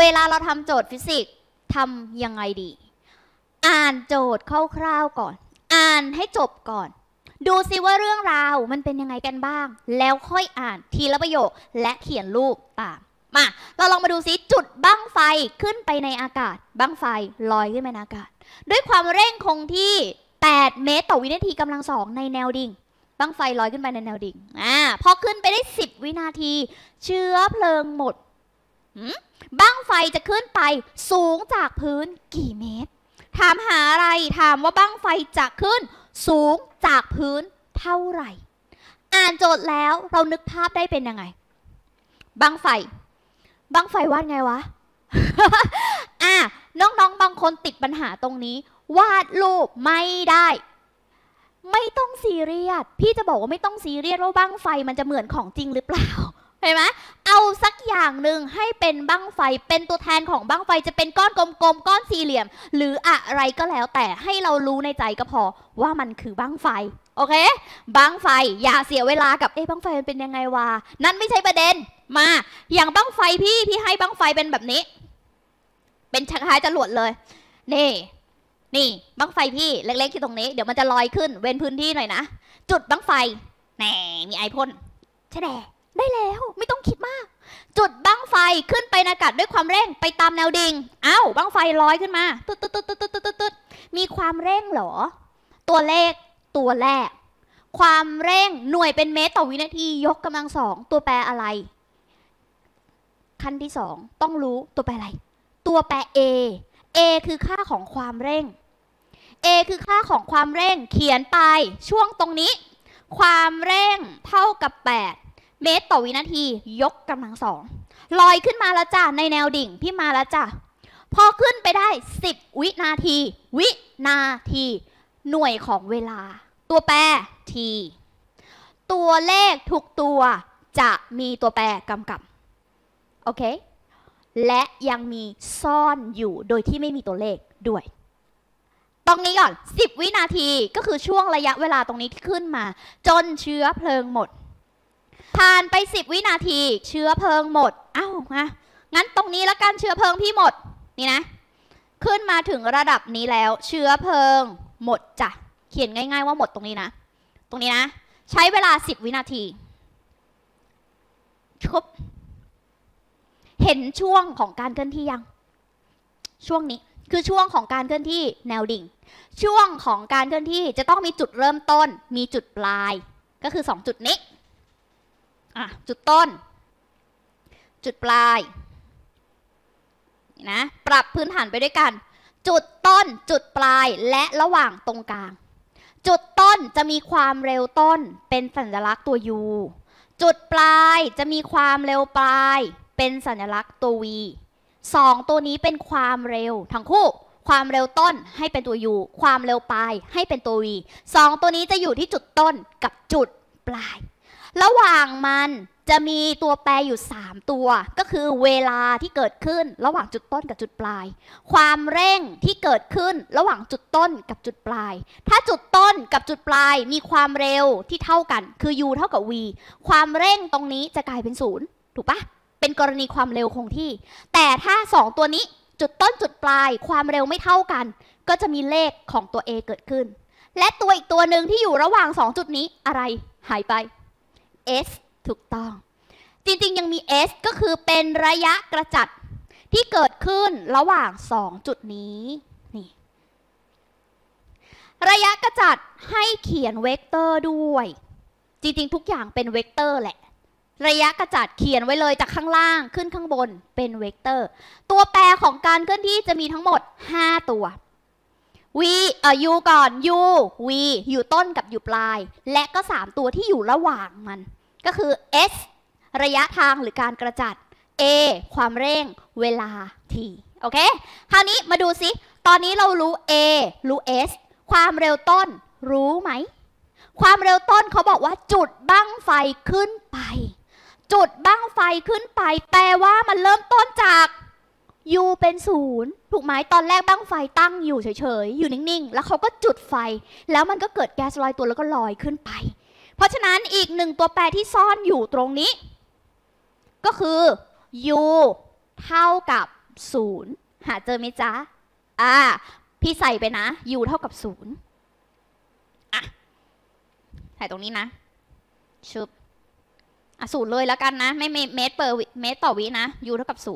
ลาเราทำโจทย์ฟิสิกส์ทำยังไงดีอ่านโจทย์คร่าวๆก่อนอ่านให้จบก่อนดูซิว่าเรื่องราวมันเป็นยังไงกันบ้างแล้วค่อยอ่านทีละประโยคและเขียนรูปตามมาเราลองมาดูซิจุดบั้งไฟขึ้นไปในอากาศบั้งไฟลอยขึ้นไปในอากาศด้วยความเร่งคงที่8 เมตรต่อวินาทีกำลัง2ในแนวดิ่งบั้งไฟลอยขึ้นไปในแนวดิ่งพอขึ้นไปได้10 วินาทีเชื้อเพลิงหมดบั้งไฟจะขึ้นไปสูงจากพื้นกี่เมตรถามหาอะไรถามว่าบั้งไฟจะขึ้นสูงจากพื้นเท่าไหร่อ่านโจทย์แล้วเรานึกภาพได้เป็นยังไงบั้งไฟวาดไงวะ น้องๆบางคนติดปัญหาตรงนี้วาดรูปไม่ได้ไม่ต้องซีเรียสพี่จะบอกว่าไม่ต้องซีเรียสว่าบั้งไฟมันจะเหมือนของจริงหรือเปล่าเห็นไหมเอาสักอย่างหนึ่งให้เป็นบั้งไฟเป็นตัวแทนของบั้งไฟจะเป็นก้อนกลมๆก้อนสี่เหลี่ยมหรืออะไรก็แล้วแต่ให้เรารู้ในใจก็พอว่ามันคือบั้งไฟโอเคบั้งไฟอย่าเสียเวลากับบั้งไฟมันเป็นยังไงวะนั่นไม่ใช่ประเด็นมาอย่างบั้งไฟพี่ให้บั้งไฟเป็นแบบนี้เป็นคล้ายๆจรวดเลยนี่บั้งไฟพี่เล็กๆที่ตรงนี้เดี๋ยวมันจะลอยขึ้นเว้นพื้นที่หน่อยนะจุดบั้งไฟแหน่มีไอพ่นใช่แหละได้แล้วไม่ต้องคิดมากจุดบั้งไฟขึ้นไปในอากาศด้วยความเร่งไปตามแนวดิ่งบั้งไฟลอยขึ้นมาตึ๊ดมีความเร่งเหรอตัวเลขตัวแรกความเร่งหน่วยเป็นเมตรต่อวินาทียกกำลัง2ตัวแปรอะไรขั้นที่2ต้องรู้ตัวแปรอะไรตัวแปร A คือค่าของความเร่ง A คือค่าของความเร่งเขียนไปช่วงตรงนี้ความเร่งเท่ากับ8 เมตรต่อวินาทียกกำลัง2ลอยขึ้นมาแล้วจ้ะในแนวดิ่งพี่มาแล้วจ้ะพอขึ้นไปได้10 วินาทีหน่วยของเวลาตัวแปร t ตัวเลขทุกตัวจะมีตัวแปรกำกับโอเคและยังมีซ่อนอยู่โดยที่ไม่มีตัวเลขด้วยตรงนี้ก่อน10 วินาทีก็คือช่วงระยะเวลาตรงนี้ที่ขึ้นมาจนเชื้อเพลิงหมดผ่านไป10 วินาทีเชื้อเพลิงหมดงั้นตรงนี้แล้วกันเชื้อเพลิงพี่หมดนี่นะขึ้นมาถึงระดับนี้แล้วเชื้อเพลิงหมดจ้ะเขียนง่ายๆว่าหมดตรงนี้นะใช้เวลา10 วินาทีชุบเห็นช่วงของการเคลื่อนที่ยังช่วงนี้คือช่วงของการเคลื่อนที่แนวดิ่งช่วงของการเคลื่อนที่จะต้องมีจุดเริ่มต้นมีจุดปลายก็คือ2 จุดนี้จุดต้นจุดปลายนะปรับพื้นฐานไปด้วยกันจุดต้นจุดปลายและระหว่างตรงกลางจุดต้นจะมีความเร็วต้นเป็นสัญลักษณ์ตัว U จุดปลายจะมีความเร็วปลายเป็นสัญลักษณ์ตัว V 2 ตัวนี้เป็นความเร็วทั้งคู่ความเร็วต้นให้เป็นตัว U ความเร็วปลายให้เป็นตัว V 2 ตัวนี้จะอยู่ที่จุดต้นกับจุดปลายระหว่างมันจะมีตัวแปรอยู่3 ตัวก็คือเวลาที่เกิดขึ้นระหว่างจุดต้นกับจุดปลายความเร่งที่เกิดขึ้นระหว่างจุดต้นกับจุดปลายถ้าจุดต้นกับจุดปลายมีความเร็วที่เท่ากันคือ u เท่ากับ v ความเร่งตรงนี้จะกลายเป็น0ถูกปะเป็นกรณีความเร็วคงที่แต่ถ้า2 ตัวนี้จุดต้นจุดปลายความเร็วไม่เท่ากันก็จะมีเลขของตัว a เกิดขึ้นและตัวอีกตัวหนึ่งที่อยู่ระหว่าง2 จุดนี้อะไรหายไป s ถูกต้องจริงๆยังมี s ก็คือเป็นระยะกระจัดที่เกิดขึ้นระหว่าง2 จุดนี้นี่ระยะกระจัดให้เขียนเวกเตอร์ด้วยจริงๆทุกอย่างเป็นเวกเตอร์แหละระยะกระจัดเขียนไว้เลยจากข้างล่างขึ้นข้างบนเป็นเวกเตอร์ตัวแปรของการเคลื่อนที่จะมีทั้งหมด5 ตัว v u ก่อน u v อยู่ต้นกับอยู่ปลายและก็3 ตัวที่อยู่ระหว่างมันก็คือ s ระยะทางหรือการกระจัด a ความเร่งเวลา t โอเคคราวนี้มาดูซิตอนนี้เรารู้ a รู้ s ความเร็วต้นรู้ไหมความเร็วต้นเขาบอกว่าจุดบั้งไฟขึ้นไปจุดบั้งไฟขึ้นไปแปลว่ามันเริ่มต้นจาก u เป็น0ถูกไหมตอนแรกบั้งไฟตั้งอยู่เฉยๆอยู่นิ่งๆแล้วเขาก็จุดไฟแล้วมันก็เกิดแก๊สลอยตัวแล้วก็ลอยขึ้นไปเพราะฉะนั้นอีก1 ตัวแปรที่ซ่อนอยู่ตรงนี้ก็คือ u เท่ากับ 0หาเจอไหมจ๊ะพี่ใส่ไปนะ u เท่ากับ0ใส่ตรงนี้นะชุบ0เลยแล้วกันนะไม่เมตรต่อวินะ u เท่ากับ0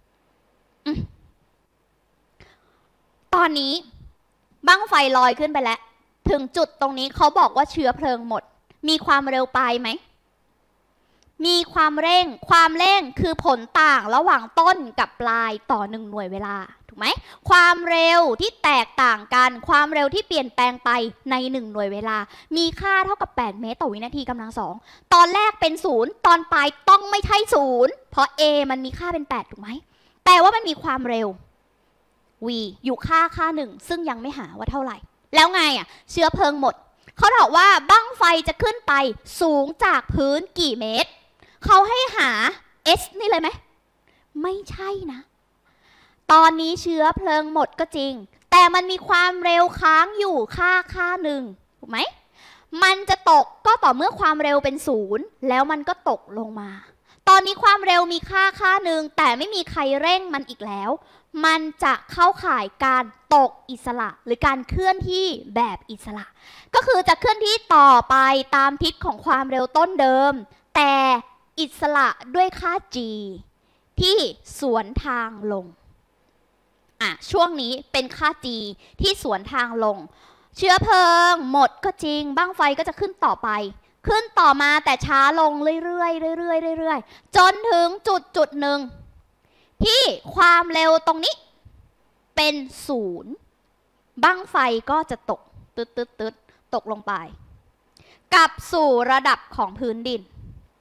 ตอนนี้บั้งไฟลอยขึ้นไปแล้วถึงจุดตรงนี้เขาบอกว่าเชื้อเพลิงหมดมีความเร็วปลายไหมมีความเร่งคือผลต่างระหว่างต้นกับปลายต่อ1หน่วยเวลาถูกไหมความเร็วที่แตกต่างกันความเร็วที่เปลี่ยนแปลงไปใน1หน่วยเวลามีค่าเท่ากับ8เมตรต่อวินาทีกำลัง2ตอนแรกเป็น0ตอนปลายต้องไม่ใช่0เพราะ a มันมีค่าเป็น8ถูกไหมแต่ว่ามันมีความเร็ว v อยู่ค่า1ซึ่งยังไม่หาว่าเท่าไหร่แล้วไงเชื้อเพลิงหมดเขาบอกว่าบั้งไฟจะขึ้นไปสูงจากพื้นกี่เมตรเขาให้หา s นี่เลยไหมไม่ใช่นะตอนนี้เชื้อเพลิงหมดก็จริงแต่มันมีความเร็วค้างอยู่ค่าหนึ่งถูกไหมมันจะตกก็ต่อเมื่อความเร็วเป็น0แล้วมันก็ตกลงมาตอนนี้ความเร็วมีค่าหนึ่งแต่ไม่มีใครเร่งมันอีกแล้วมันจะเข้าข่ายการตกอิสระหรือการเคลื่อนที่แบบอิสระก็คือจะเคลื่อนที่ต่อไปตามทิศของความเร็วต้นเดิมแต่อิสระด้วยค่า g ที่สวนทางลงช่วงนี้เป็นค่า g ที่สวนทางลงเชื้อเพลิงหมดก็จริงบั้งไฟก็จะขึ้นต่อไปขึ้นต่อมาแต่ช้าลงเรื่อยๆจนถึงจุดหนึ่งที่ความเร็วตรงนี้เป็น0บั้งไฟก็จะตกตกลงไปกลับสู่ระดับของพื้นดิน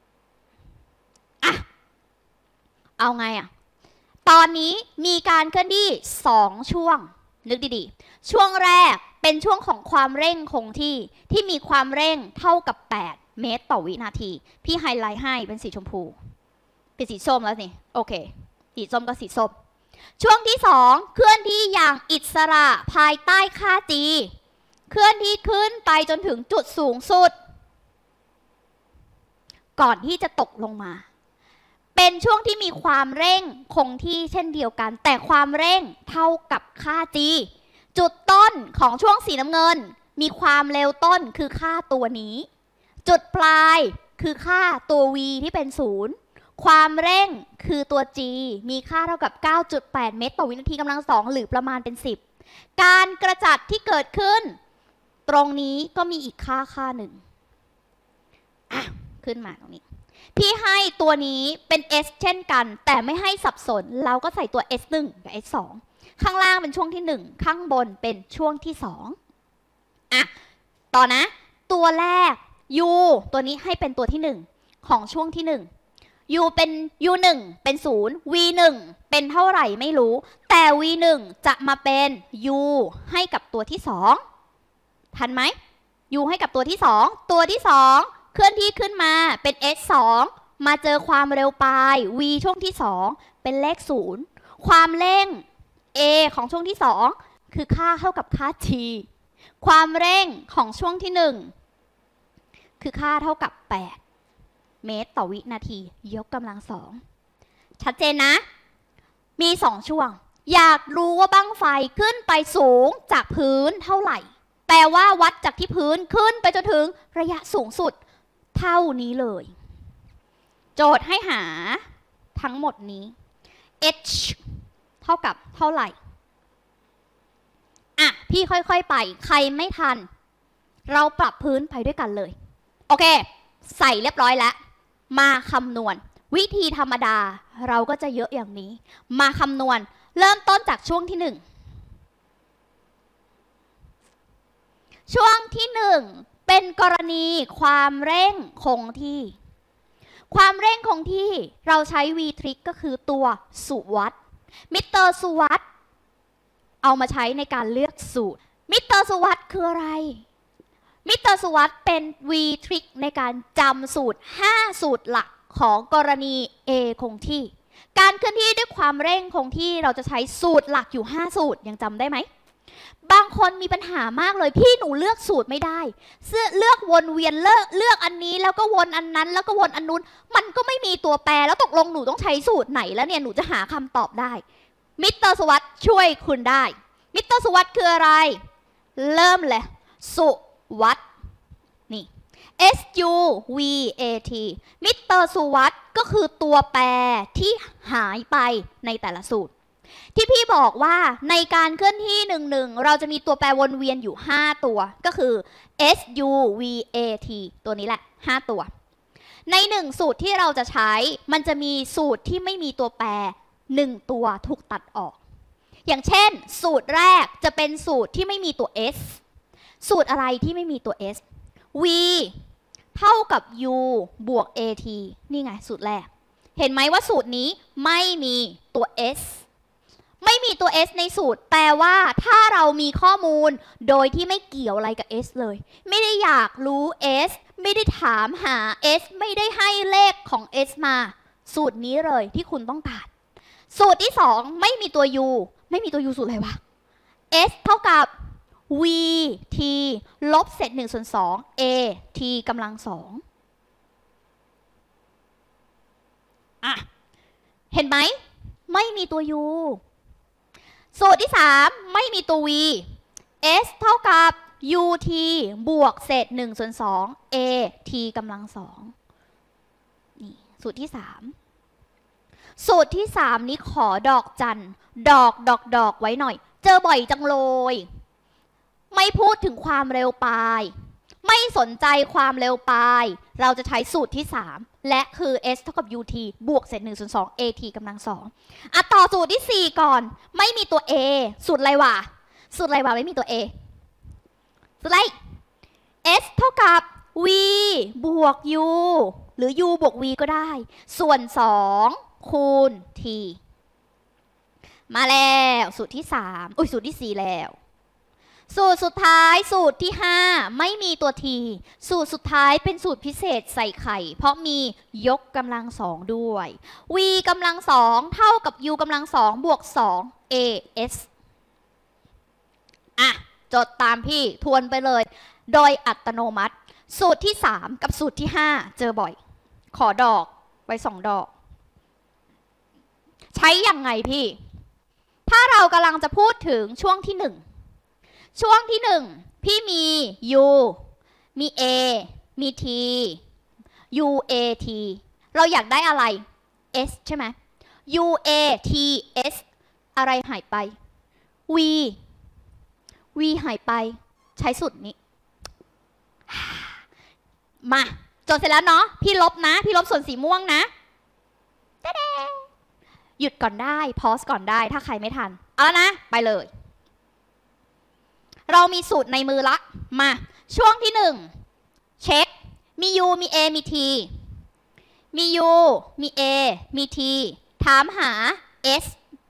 เอาไงตอนนี้มีการเคลื่อนที่2ช่วงนึกดีๆช่วงแรกเป็นช่วงของความเร่งคงที่มีความเร่งเท่ากับ8เมตรต่อวินาทีพี่ไฮไลท์ให้เป็นสีชมพูเป็นสีส้มแล้วนี่โอเคสีส้มก็สีส้มช่วงที่2เคลื่อนที่อย่างอิสระภายใต้ค่า g เคลื่อนที่ขึ้นไปจนถึงจุดสูงสุดก่อนที่จะตกลงมาเป็นช่วงที่มีความเร่งคงที่เช่นเดียวกันแต่ความเร่งเท่ากับค่า g จุดต้นของช่วงสีน้ำเงินมีความเร็วต้นคือค่าตัวนี้จุดปลายคือค่าตัว v ที่เป็น0ความเร่งคือตัว g มีค่าเท่ากับ 9.8 เมตรต่อวินาทีกำลัง2หรือประมาณเป็น10การกระจัดที่เกิดขึ้นตรงนี้ก็มีอีกค่าหนึ่งขึ้นมาตรงนี้พี่ให้ตัวนี้เป็น s เช่นกันแต่ไม่ให้สับสนเราก็ใส่ตัว s1 กับ s2 ข้างล่างเป็นช่วงที่1ข้างบนเป็นช่วงที่2ต่อนะตัวแรก u ตัวนี้ให้เป็นตัวที่1ของช่วงที่1 u เป็น u1 เป็น0 v1 เป็นเท่าไหร่ไม่รู้แต่ v1 จะมาเป็น u ให้กับตัวที่2ทันไหม u ให้กับตัวที่2ตัวที่2เคลื่อนที่ขึ้นมาเป็น s2 มาเจอความเร็วปลาย v ช่วงที่2เป็นเลข0ความเร่ง a ของช่วงที่2คือค่าเท่ากับค่า t ความเร่งของช่วงที่1คือค่าเท่ากับ8เมตรต่อวินาทียกกำลัง2ชัดเจนนะมี2ช่วงอยากรู้ว่าบั้งไฟขึ้นไปสูงจากพื้นเท่าไหร่แปลว่าวัดจากที่พื้นขึ้นไปจนถึงระยะสูงสุดเท่านี้เลยโจทย์ให้หาทั้งหมดนี้ h เท่ากับเท่าไหร่พี่ค่อยๆไปใครไม่ทันเราปรับพื้นไปด้วยกันเลยโอเคใส่เรียบร้อยแล้วมาคำนวณวิธีธรรมดาเราก็จะเยอะอย่างนี้มาคำนวณเริ่มต้นจากช่วงที่1ช่วงที่1เป็นกรณีความเร่งคงที่ความเร่งคงที่เราใช้ v trig ก็คือตัวสุวัตมิเตอร์สุวัตเอามาใช้ในการเลือกสูตรมิเตอร์สุวัตคืออะไรมิเตอร์สุวัตเป็น v trig ในการจำสูตร5สูตรหลักของกรณี a คงที่การเคลื่อนที่ด้วยความเร่งคงที่เราจะใช้สูตรหลักอยู่5สูตรยังจำได้ไหมบางคนมีปัญหามากเลยพี่หนูเลือกสูตรไม่ได้เลือกวนเวียนเลือกอันนี้แล้วก็วนอันนั้นแล้วก็วนอันนู้นมันก็ไม่มีตัวแปรแล้วตกลงหนูต้องใช้สูตรไหนแล้วเนี่ยหนูจะหาคำตอบได้มิสเตอร์สุวัสด์ช่วยคุณได้มิสเตอร์สุวัสด์คืออะไรเริ่มเลยสุวัสด์นี่ SUVAT มิสเตอร์สุวัสด์ก็คือตัวแปรที่หายไปในแต่ละสูตรที่พี่บอกว่าในการเคลื่อนที่11เราจะมีตัวแปรวนเวียนอยู่5ตัวก็คือ SUVAT ตัวนี้แหละ5ตัวใน1สูตรที่เราจะใช้มันจะมีสูตรที่ไม่มีตัวแปร1ตัวถูกตัดออกอย่างเช่นสูตรแรกจะเป็นสูตรที่ไม่มีตัว S สูตรอะไรที่ไม่มีตัว S V เท่ากับ U บวก AT นี่ไงสูตรแรกเห็นไหมว่าสูตรนี้ไม่มีตัว S ไม่มีตัว S ในสูตรแปลว่าถ้าเรามีข้อมูลโดยที่ไม่เกี่ยวอะไรกับ S เลยไม่ได้อยากรู้ S ไม่ได้ถามหา S ไม่ได้ให้เลขของ S มาสูตรนี้เลยที่คุณต้องการสูตรที่2ไม่มีตัว U ไม่มีตัว U สูตรอะไรวะ S เท่ากับ V T ลบเศษ1ส่วน2 A T กำลัง2อ่ะเห็นไหมไม่มีตัว U สูตรที่3ไม่มีตัว V S เท่ากับ UT บวกเศษ1ส่วน2 A T กำลัง2นี่สูตรที่3สูตรที่3นี้ขอดอกจันดอกไว้หน่อยเจอบ่อยจังเลยไม่พูดถึงความเร็วปลายไม่สนใจความเร็วปลายเราจะใช้สูตรที่3และคือ S เท่ากับ UT บวกเศษ1ส่วน2 AT กำลัง2ต่อสูตรที่4ก่อนไม่มีตัว A สูตรอะไรวะสูตรอะไรวะไม่มีตัว A สูตรอะไร S เท่ากับ V บวก U หรือ U บวก V ก็ได้ส่วน2คูณ T มาแล้วสูตรที่3สูตรที่4แล้วสูตรสุดท้ายสูตรที่5ไม่มีตัว T สูตรสุดท้ายเป็นสูตรพิเศษใส่ไข่เพราะมียกกำลัง2ด้วย V กำลัง2เท่ากับ U กำลัง2บวก2 AS จดตามพี่ทวนไปเลยโดยอัตโนมัติสูตรที่3กับสูตรที่5เจอบ่อยขอดอกไว้2ดอกใช้ยังไงพี่ถ้าเรากำลังจะพูดถึงช่วงที่1ช่วงที่1พี่มี U มี A มี T UAT เราอยากได้อะไร S ใช่ไหม UAT S อะไรหายไป V หายไปใช้สูตรนี้มาจดเสร็จแล้วเนาะพี่ลบนะพี่ลบส่วนสีม่วงนะหยุดก่อนได้พอสก่อนได้ถ้าใครไม่ทันเอาแล้วนะไปเลยเรามีสูตรในมือละมาช่วงที่1เช็คมี U มี A มี T มี U มี A มี T ถามหา S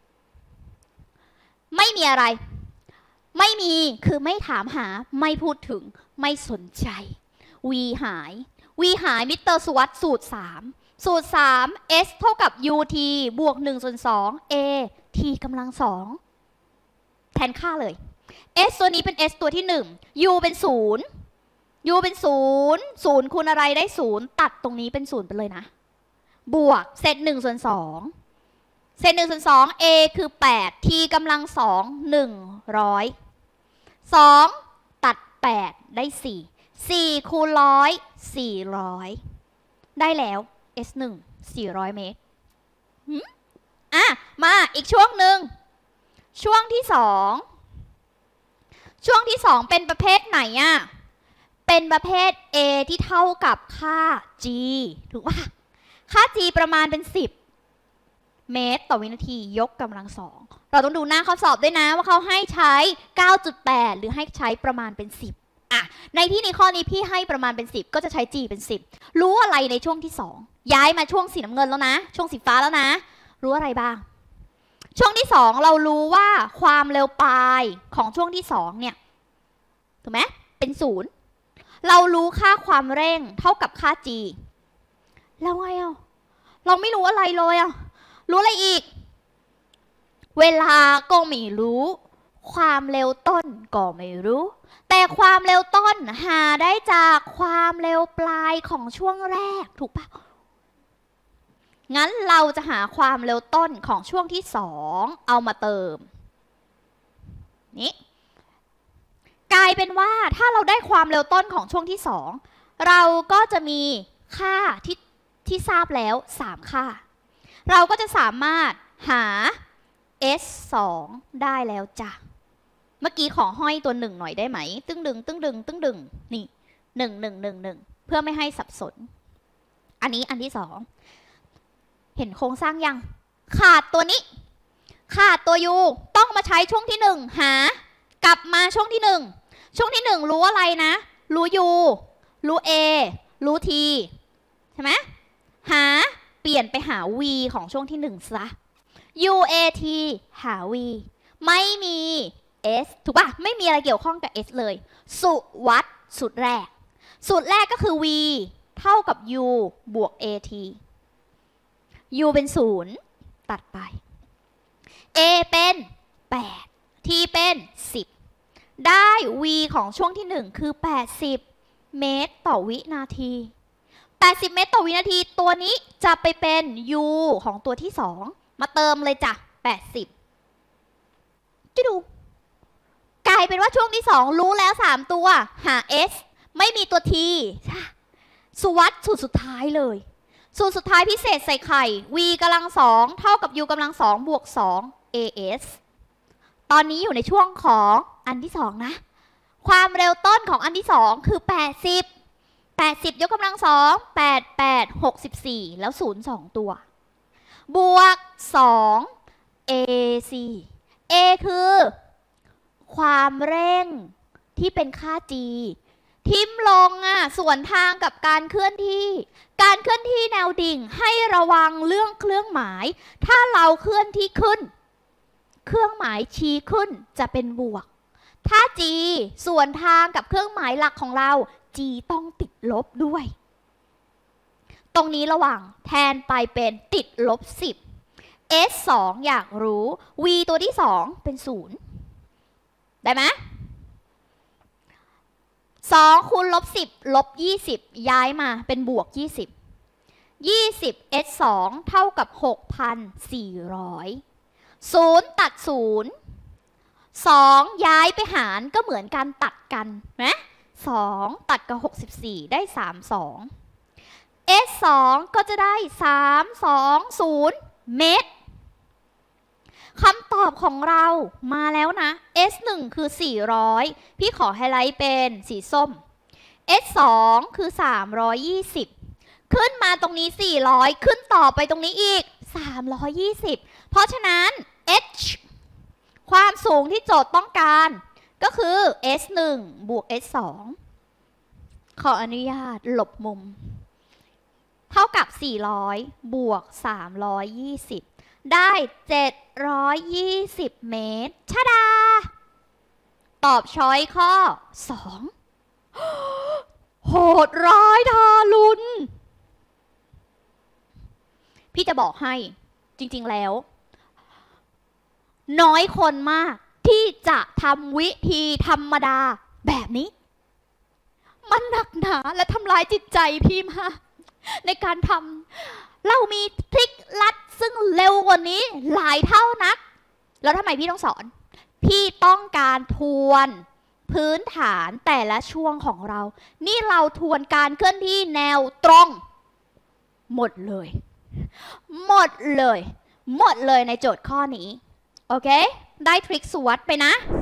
ไม่มีอะไรไม่มีคือไม่ถามหาไม่พูดถึงไม่สนใจ V หายมิสเตอร์สุวัสด์สูตร3สูตร3 S เท่ากับ UT บวก1ส่วน2 A T กำลัง2แทนค่าเลย S ตัวนี้เป็น S ตัวที่1 U เป็น0 U เป็น0คูณอะไรได้0ตัดตรงนี้เป็น0ไปเลยนะบวกเศษ1ส่วน2เศษ1ส่วน2 A คือ8 T กำลัง2 100 2ตัด8ได้4คูณ100 400ได้แล้ว S1 400 เมตรมาอีกช่วงหนึ่งช่วงที่2เป็นประเภทไหนเป็นประเภท A ที่เท่ากับค่า G ถูกป่ะค่า G ประมาณเป็น10 เมตรต่อวินาทียกกำลัง2เราต้องดูหน้าข้อสอบด้วยนะว่าเขาให้ใช้ 9.8 หรือให้ใช้ประมาณเป็น10ในที่ในข้อนี้พี่ให้ประมาณเป็น10ก็จะใช้ G เป็น10รู้อะไรในช่วงที่2ย้ายมาช่วงสีน้ำเงินแล้วนะช่วงสีฟ้าแล้วนะรู้อะไรบ้างช่วงที่2เรารู้ว่าความเร็วปลายของช่วงที่2เนี่ยถูกไหมเป็น0เรารู้ค่าความเร่งเท่ากับค่า G แล้วไงเราไม่รู้อะไรเลยรู้อะไรอีกเวลาก็ไม่รู้ความเร็วต้นก็ไม่รู้แต่ความเร็วต้นหาได้จากความเร็วปลายของช่วงแรกถูกปะงั้นเราจะหาความเร็วต้นของช่วงที่2เอามาเติมนี่กลายเป็นว่าถ้าเราได้ความเร็วต้นของช่วงที่2เราก็จะมีค่าที่ทราบแล้ว3ค่าเราก็จะสามารถหา s 2ได้แล้วจ้ะเมื่อกี้ขอห้อยตัว1หน่อยได้ไหมตึ้งดึงตึ้งดึงตึ้งดึงนี่1 1 1 1เพื่อไม่ให้สับสนอันนี้อันที่2เห็นโครงสร้างยังขาดตัวนี้ขาดตัว u ต้องมาใช้ช่วงที่1หากลับมาช่วงที่1ช่วงที่1รู้อะไรนะรู้ u รู้ a รู้ t ใช่ไหมหาเปลี่ยนไปหา v ของช่วงที่1ซะ u a t หา v ไม่มี s ถูกป่ะไม่มีอะไรเกี่ยวข้องกับ s เลยสุวัตสูตรแรกก็คือ v เท่ากับ u บวก at u เป็น0ตัดไป a เป็น8 t เป็น10ได้ v ของช่วงที่1คือ80เมตรต่อวินาที80เมตรต่อวินาทีตัวนี้จะไปเป็น u ของตัวที่2มาเติมเลยจ้ะ80จะดูกลายเป็นว่าช่วงที่2รู้แล้ว3ตัวหา s ไม่มีตัว t สุวัตสูตรสุดท้ายเลยสูตรสุดท้ายพิเศษใส่ไข่ v กำลัง2เท่ากับ u กำลัง2บวก2 as ตอนนี้อยู่ในช่วงของอันที่2นะความเร็วต้นของอันที่2คือ80ยกกำลัง2 88 64แล้ว0 2ตัวบวก2 ac a คือความเร่งที่เป็นค่า g ทิมลงส่วนทางกับการเคลื่อนที่แนวดิ่งให้ระวังเรื่องเครื่องหมายถ้าเราเคลื่อนที่ขึ้นเครื่องหมายชี้ขึ้นจะเป็นบวกถ้า g ส่วนทางกับเครื่องหมายหลักของเรา g ต้องติดลบด้วยตรงนี้ระวังแทนไปเป็นติดลบ10 s 2อยากรู้ v ตัวที่2เป็น0ได้ไหม2คูณลบ10ลบ20ย้ายมาเป็นบวก20 s 2เท่ากับ 6,400 0ตัด0 2ย้ายไปหารก็เหมือนกันตัดกันนะ2ตัดกับ64ได้32 s 2ก็จะได้320เมตรคำตอบของเรามาแล้วนะ s 1คือ400พี่ขอไฮไลท์เป็นสีส้ม s 2คือ320ขึ้นมาตรงนี้400ขึ้นต่อไปตรงนี้อีก320เพราะฉะนั้น h ความสูงที่โจทย์ต้องการก็คือ s 1บวก s 2ขออนุญาตหลบมุมเท่ากับ400บวก320ได้720เมตรชะดาตอบช้อยข้อ2โหดร้ายทารุณพี่จะบอกให้จริงๆแล้วน้อยคนมากที่จะทำวิธีธรรมดาแบบนี้มันหนักหนาและทำลายจิตใจพี่มากในการทำเรามีทริคลัดซึ่งเร็วกว่านี้หลายเท่านักแล้วทำไมพี่ต้องสอนพี่ต้องการทวนพื้นฐานแต่ละช่วงของเรานี่เราทวนการเคลื่อนที่แนวตรงหมดเลยในโจทย์ข้อนี้โอเคได้ทริคสวัสดไปนะ